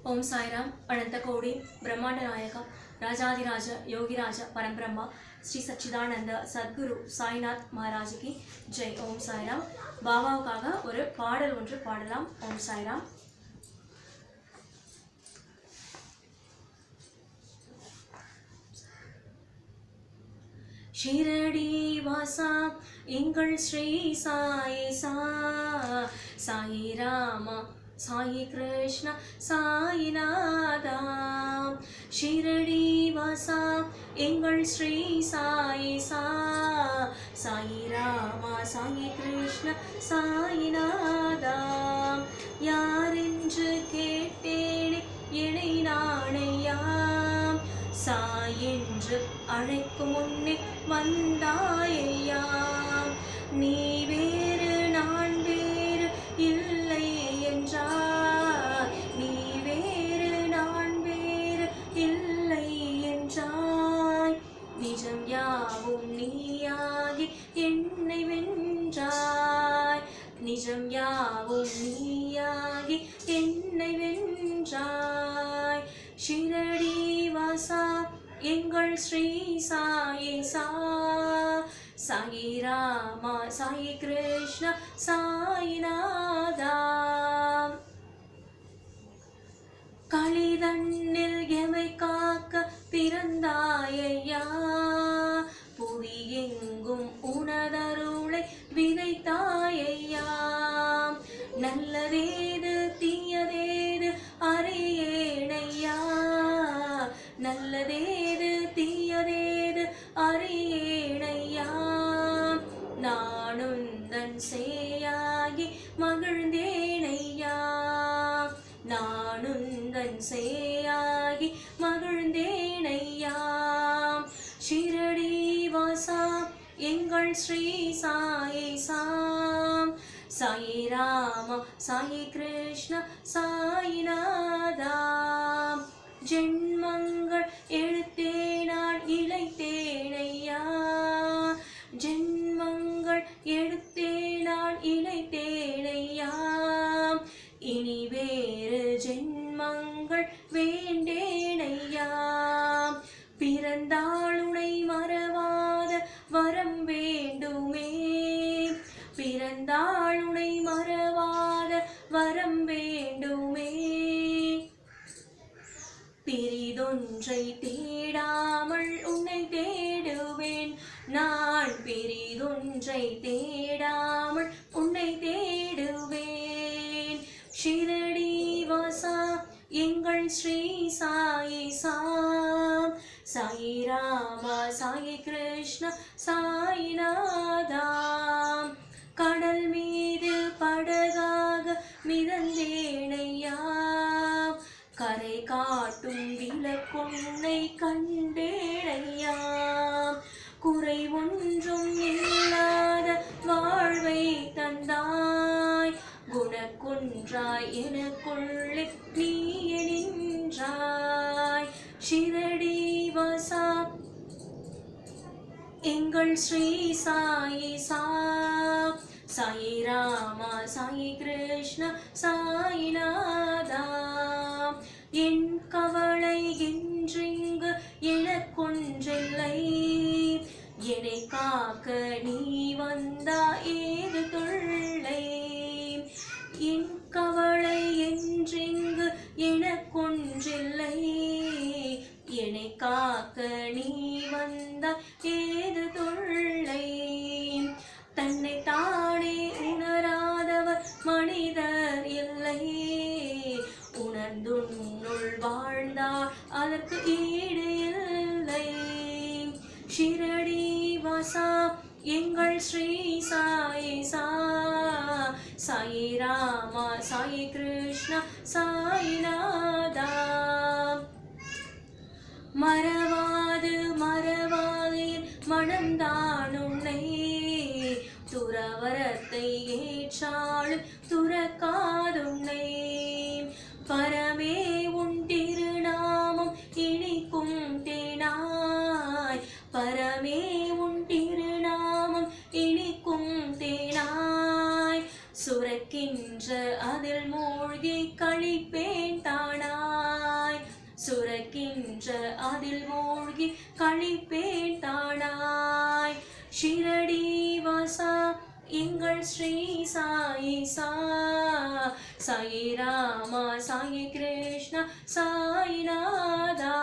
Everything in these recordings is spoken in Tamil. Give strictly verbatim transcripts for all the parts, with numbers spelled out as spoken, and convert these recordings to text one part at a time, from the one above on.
ओम साईराम अनंत कोड़ी ब्रह्मांड नायक राजाधिराज योगिराज परब्रह्म श्री सच्चिदानंद सद्गुरु साईनाथ महाराज की जय। ओम साईराम बाबावुक्काग ओरु पाडल ओன்று पाडलाम। ओम साईराम। शिरडी वासा इंगल श्री साई सा साई राम साई कृष्ण साईनाथा। शिरडी वासा इंगल श्री साई सा साई राम साई कृष्ण साईनाथा। यारेंद्र केट्टेन एनै नानैया सायेंद्र अழைக்கும் முன்னே வந்தாயையா। நீ வேறு நான் வேறு இல்லை என்றாய், நீ வேறு நான் வேறு இல்லை என்றாய்। நிஜம் யாவும் நீயாகி என்னை வென்றாய், நிஜம் யாவும் நீயாகி என்னை வென்றாய்। शिरडी वासा एंगल श्री साई सा साई राम साई कृष्ण साईनाथा। कलिदन्निल एमै काक्क पिरंदायैया, पुवियेंगुम उनदरुளை விதைத்தாயையா। நல்லதேது தீயதேது அறியேனையா, நல்லதேது தீயதேது அறியேனையா। நானுந்தன் சேயாகி மகிழ்ந்தேனையா, நானுந்தன் சேயாகி மகிழ்ந்தேனையா। शिरडी वासा एंगल श्री साई सा साई राम साई कृष्ण साईनाथा। ஜென்மங்கள் எடுத்தேன் நான் இளைத்தேனையா, ஜென்மங்கள் எடுத்தேன் நான் இளைத்தேனையா। இனி வேறு ஜென்மங்கள் வேண்டேனையா, பிறந்தாள் உனை மறவாத வரம் வேண்டுமே, பிறந்தாள் உனை மறவாத வரம் வேண்டுமே। பிரிதொன்றை தேடாமல் உன்னை தேடுவேன் நான், பிரிதொன்றை தேடாமல் உன்னை தேடுவேன்। शिरडी वासा एंगल श्री साई सा साई राम साई कृष्ण साईनाथा। கடல் மீது படகாக மிதந்தேனையா, கரை காட்டும் விளக்கொன்னை கண்டேனையா। குறை ஒன்றும் இல்லாத வாழ்வை தந்தாய், குணக்குன்றாய் எனக்குள்ளே நீயே நின்றாய்। शिरडी वासा एंगल श्री साई सा साई राम साई कृष्ण साईनाथा। என் கவலை என்றிங்கு எனக்கொன்றில்லை, என்னை காக்க நீ வந்தா ஏது தொல்லை। என் கவலை என்றிங்கு எனக்கொன்றில்லை, என்னை காக்க நீ வந்தா ஏது தொல்லை। தன்னை தானே உணராதவர் மனிதர் இல்லை, உணர்ந்துன்னுள் வாழ்ந்தால் அதற்கு ஈடு இல்லை। शिरडी वासा एंगल श्री साई सा साई राम साई कृष्ण साईनाथा। மறவாது மறவாது மனம்தான் உன்னை, துறவரத்தை ஏற்றாலும் துறக்காதுன்னை। பரமே உன் திருநாமம் இனிக்கும் தேனாய், பரமே உன் திருநாமம் இனிக்கும் தேனாய்। சுரக்கின்ற அதில் மூழ்கி கழிப்பேன் தானாய், சுரக்கின்ற அதில் மூழ்கி கழிப்பேன் தானாய். ஷிரடி வாசா எங்கள் ஸ்ரீ சாயி சா, சாயி ராமா சாயி கிருஷ்ணா சாயிநாதா.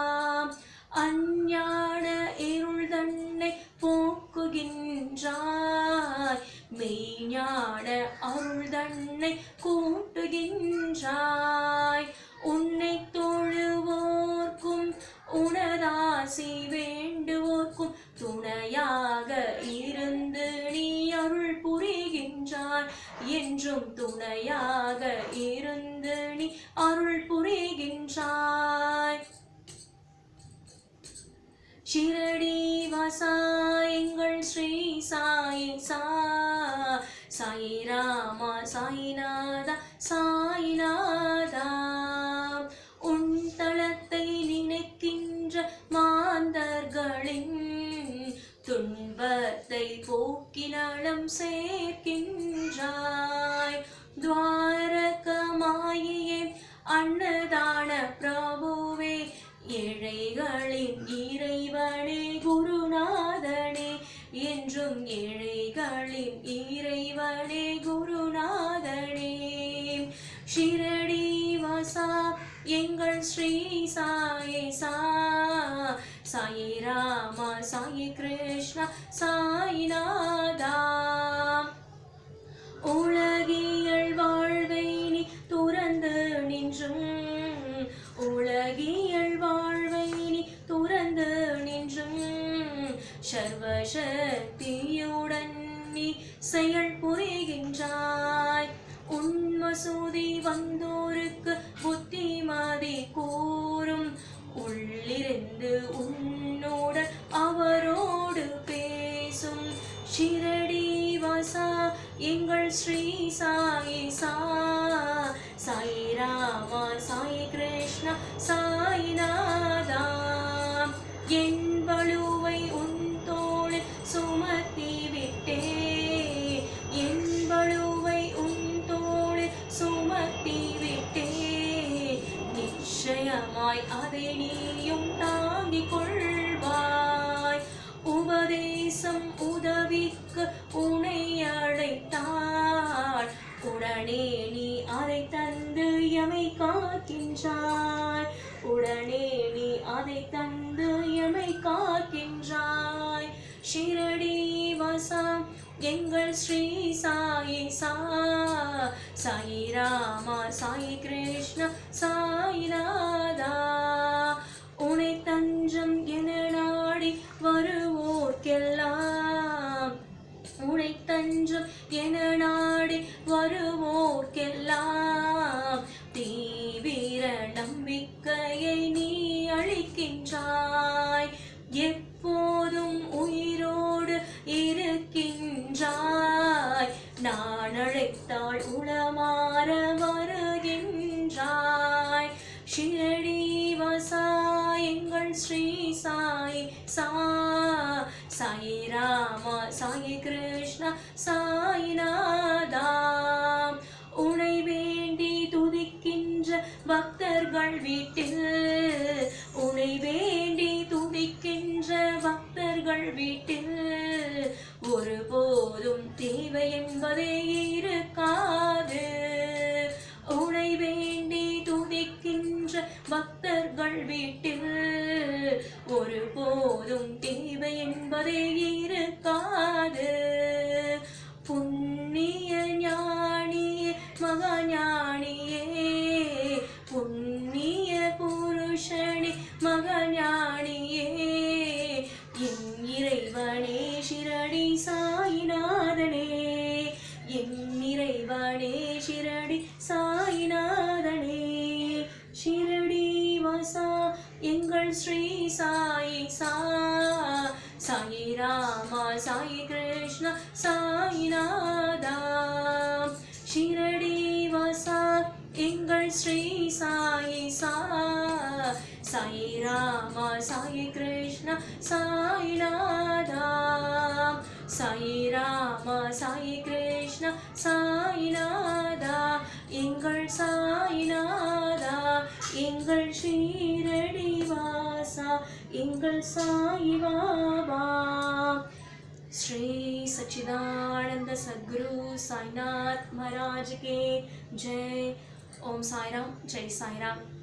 அஞ்ஞான இருள் தன்னை போக்குகின்றாய், மெய்ஞான அருள் தன்னை கூட்டுகின்றாய். உன்னை தொழுவோர்க்கும் உனதாசி வேண்டுவோர்க்கும் துணையாக இருந்து நீ அருள் புரிகின்றாய். என்றும் துணையாக இருந்து நீ அருள் புரிகின்றாய். ஷிரடி வாசா எங்கள் ஸ்ரீ சாயி சா, சாயி ராமா சாயிநாதா சாயிநாதா. உன் தலத்தை நினைக்கின்ற மாந்தர்களின் துன்பத்தை போக்கி நலம் சேர்க்கின்றாய். துவாரகமாயியே அன்னதான பிரபுவே, ஏழைகளின் இறைவனே குருநாதனே, என்றும் ஏழைகளின் இறைவனே குருநாதனே. ஷிரடி வாசா எங்கள் ஸ்ரீ சாயி சா, சாயி ராமா சாயி கிருஷ்ணா சாயிநாதா. உலகியல் வாழ்வை நீ துறந்து நின்றும், உலகியல் வாழ்வை நீ துறந்து நின்றும், சர்வசக்தியுடன் நீ செயல் புரிகின்றாய். உன் மசூதி வந்தோருக்கு புத்திமதி கூறும், உள்ளிருந்து உன்னோடு அவரோடு பேசும். ஷிரடி வாசா எங்கள் ஸ்ரீ சாயி சா, சாயி ராமா சாயி கிருஷ்ணா சாயிநாதா. என் பளுவை உன் தோளில் சுமத்தி விட்டே, என் பளுவை உன் தோளில் சுமத்தி விட்டே, நிச்சயமாய் அதை நீயும் தாங்கிக் கொள்வாய். உபதேசம் உதவிக்கு உன்னை அழைத்தாள், உடனே நீ அதை தந்து எமை காக்கின்றாய். உடனே நீ அதை தந்து எமை காக்கின்றாய். ஷிரடி வாசா எங்கள் ஸ்ரீ சாயி சா, சாயி ராமா சாயி கிருஷ்ணா சாயிநாதா. உனை தஞ்சம் என நாடி வருவோர்க்கெல்லாம், உனை தஞ்சம் என நாடி வருவோர்க்கெல்லாம் தீவிர நம்பிக்கையை நீ அளிக்கின்றாய். எப்போதும் உயிரோடு இருக்கின்றாய், நான் அழைத்தால் உளமாற வருகின்றாய். ஷிரடி வாசா எங்கள் ஸ்ரீ சாயி சா, சாயி ராமா சாயி கிருஷ்ணா சாயிநாதா. உனை வேண்டி துதிக்கின்ற பக்தர்கள் வீட்டில், உனை வேண்டி துதிக்கின்ற பக்தர்கள் வீட்டில் ஒருபோதும் தேவை என்பதே இருக்காது. உனை வேண்டி துதிக்கின்ற பக்தர்கள் வீட்டில் ஒருபோதும் தேவை என்பதே இருக்காது. புண்ணிய ஞானியே மகஞானியே, புண்ணிய புருஷனே மகஞானியே, என் இறைவனே ஷிரடி சாயிநாதனே, என் இறைவனே ஷிரடி சாயிநாதனே. ஷிரடி வாசா எங்கள் ஸ்ரீ சாயி சா, சாயி ராமா சாயி கிருஷ்ணா சாயிநாதா. ஷிரடி வாசா எங்கள் ஸ்ரீ சாயி சா, சாயி ராமா சாயி கிருஷ்ணா சாயிநாதா. சாயி ராமா சாயி கிருஷ்ணா சாயிநாதா, எங்கள் சாயிநாதா, எங்கள் ஸ்ரீ எங்கள் சாய் பாபா. श्री सच्चिदानंद सद्गुरु साईनाथ महाराज के जय. ओम साई राम, जय साई राम.